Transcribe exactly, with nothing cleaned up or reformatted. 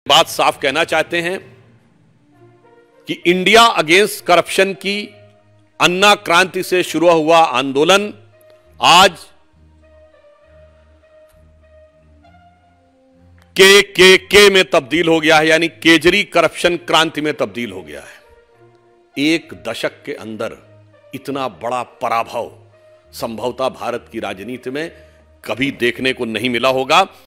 बात साफ कहना चाहते हैं कि इंडिया अगेंस्ट करप्शन की अन्ना क्रांति से शुरू हुआ आंदोलन आज के के के में तब्दील हो गया है, यानी केजरी करप्शन क्रांति में तब्दील हो गया है। एक दशक के अंदर इतना बड़ा पराभव संभवतः भारत की राजनीति में कभी देखने को नहीं मिला होगा।